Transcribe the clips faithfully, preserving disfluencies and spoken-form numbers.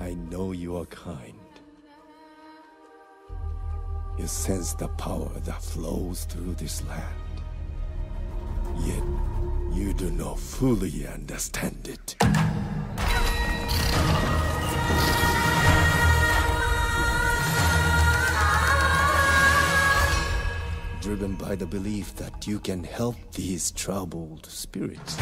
I know you are kind. You sense the power that flows through this land. Yet, you do not fully understand it. Driven by the belief that you can help these troubled spirits.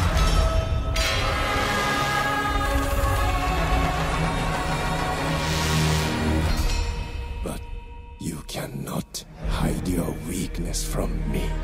But you cannot hide your weakness from me.